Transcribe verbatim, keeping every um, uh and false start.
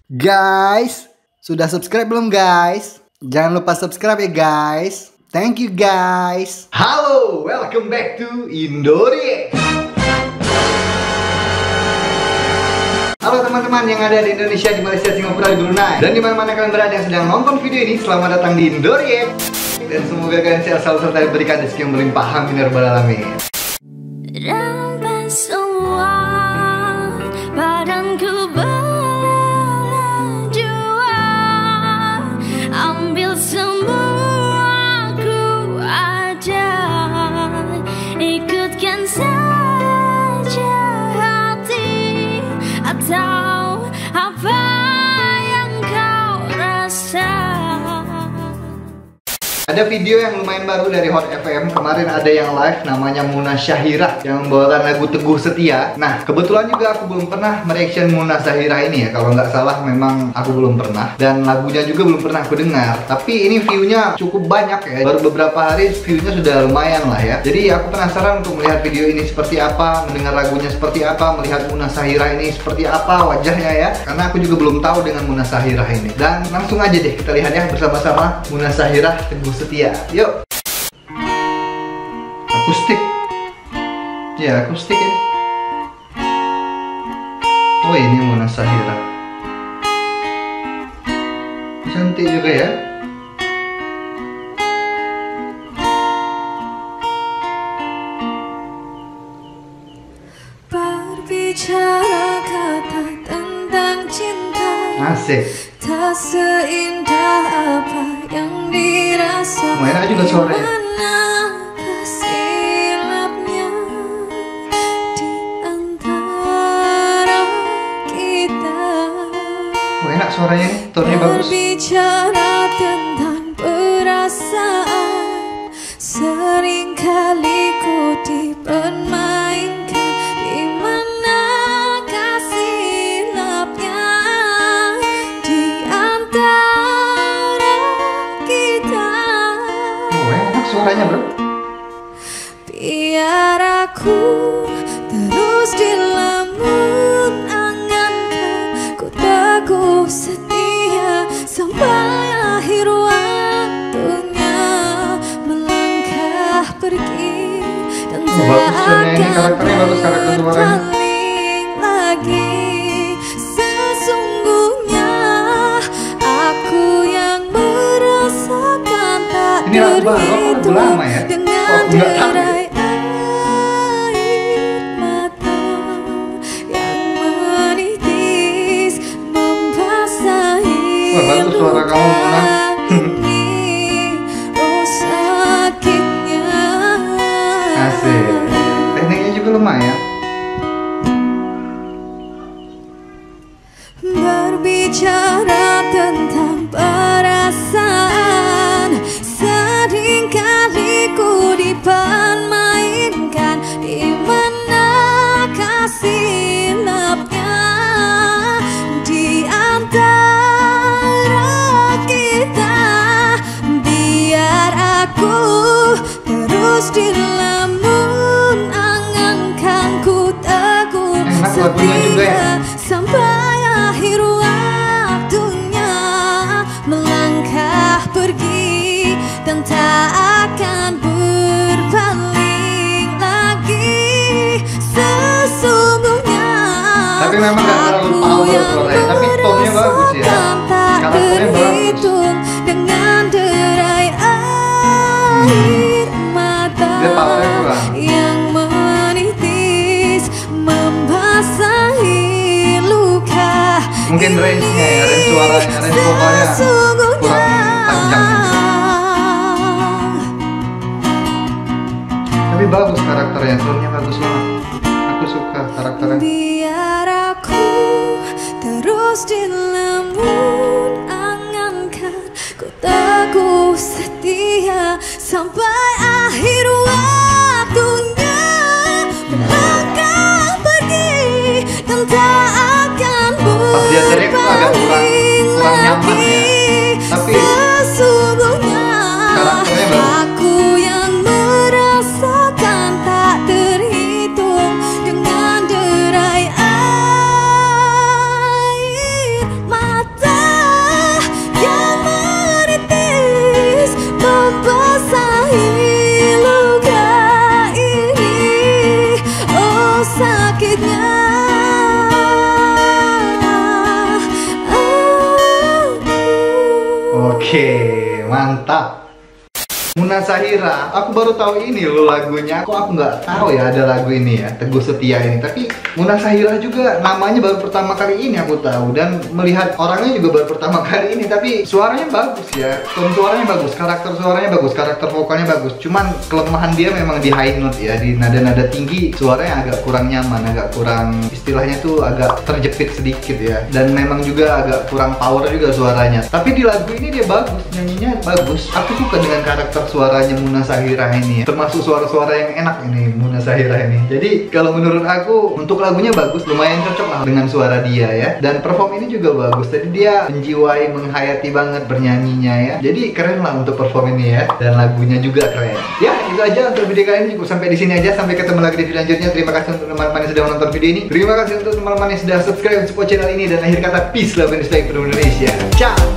Guys, sudah subscribe belum guys? Jangan lupa subscribe ya guys. Thank you guys. Halo, welcome back to Indoreact. Halo teman-teman yang ada di Indonesia, di Malaysia, Singapura, di Brunei, dan di mana-mana kalian berada yang sedang nonton video ini. Selamat datang di Indoreact. Dan semoga kalian sehat selalu serta diberikan rezeki yang berlimpah, amin ya rabbal alamin. Rampas semua badanku berjua, ambil semua ku aja, ikutkan saja hati atau apa yang kau rasa. Ada video yang lumayan baru dari Hot F M. Kemarin ada yang live namanya Muna Syahira yang membawakan lagu Teguh Setia. Nah, kebetulan juga aku belum pernah mereaction Muna Syahira ini ya. Kalau nggak salah memang aku belum pernah. Dan lagunya juga belum pernah aku dengar. Tapi ini view-nya cukup banyak ya. Baru beberapa hari view-nya sudah lumayan lah ya. Jadi aku penasaran untuk melihat video ini seperti apa, mendengar lagunya seperti apa, melihat Muna Syahira ini seperti apa wajahnya ya. Karena aku juga belum tahu dengan Muna Syahira ini. Dan langsung aja deh kita lihat ya bersama-sama Muna Syahira Teguh Setia. Yuk. Akustik. Ya, akustik ya. Oh, ini Muna Syahira. Cantik juga ya. Berbicara kata tentang cinta, Asik. tak seindah apa yang dirasa. Wah, enak juga suaranya. Dimana kesilapnya di antara kita. Wah, enak suaranya nih, tonnya bagus. Berbicara tentang perasaan, seringkali ku dipermainkan. Di mana kesilapnya di antara kita. Oh, enak suaranya bro. Biar aku terus dilamun angankan, ku teguh setia sampai akhir waktunya melangkah pergi. Dan Oh, bagus suaranya ini, karakternya bagus, karakter suaranya. berpaling lagi. Sesungguhnya aku yang merasakan tak Ini lagu baru apa lagu lama ya? dengan Oh, aku nggak tahu. derai air mata yang menitis membasahi Wah, bagus suara kamu, Muna. ini. Oh, sakitnya. Asik. Tekniknya juga lumayan. Berbicara tentang perasaan, seringkali ku dipermainkan. Di mana kesilapnya di antara kita. Biar aku terus dilamun angankan, ku teguh Enak lagunya juga ya. setia sampai akhir waktunya melangkah pergi dan tak akan berpaling lagi. Sesungguhnya Tapi memang nggak terlalu power suaranya, tapi tone-nya bagus ya. Karakternya bagus. dengan derai air mata Dia powernya kurang. yang menitis membasahi luka. Mungkin range-nya ya, range suaranya, range vokalnya kurang panjang. Tapi bagus karakternya, tone-nya bagus banget. Aku suka karakternya. Biar aku terus dilamun angankan, ku teguh setia sampai akhir waktunya melangkah pergi dan tak akan Pas dia teriak tuh agak kurang kurang nyaman ya. Tapi sesungguhnya karakternya bagus. aku yang merasakan tak terhitung dengan derai air mata. Mantap. Muna Zahira, aku baru tahu ini loh lagunya. Kok aku nggak tahu ya ada lagu ini ya, Teguh Setia ini. Tapi Muna Zahira juga namanya baru pertama kali ini aku tahu, dan melihat orangnya juga baru pertama kali ini. Tapi suaranya bagus ya, tone suaranya bagus, karakter suaranya bagus, karakter vokalnya bagus. Cuman kelemahan dia memang di high note ya, di nada-nada tinggi suaranya agak kurang nyaman, agak kurang, istilahnya tuh agak terjepit sedikit ya. Dan memang juga agak kurang power juga suaranya. Tapi di lagu ini dia bagus, nyanyinya bagus. Aku suka dengan karakter suaranya Muna Zahira ini ya. Termasuk suara-suara yang enak ini Muna Zahira ini. Jadi kalau menurut aku untuk lagunya bagus, lumayan cocok lah dengan suara dia ya. Dan perform ini juga bagus. Jadi dia menjiwai, menghayati banget bernyanyinya ya. Jadi keren lah untuk perform ini ya. Dan lagunya juga keren. Ya itu aja untuk video kali ini, cukup sampai di sini aja. Sampai ketemu lagi di video selanjutnya. Terima kasih untuk teman-teman yang sudah menonton video ini. Terima kasih untuk teman-teman yang sudah subscribe support channel ini. Dan akhir kata peace, love and respect for Indonesia. Ciao.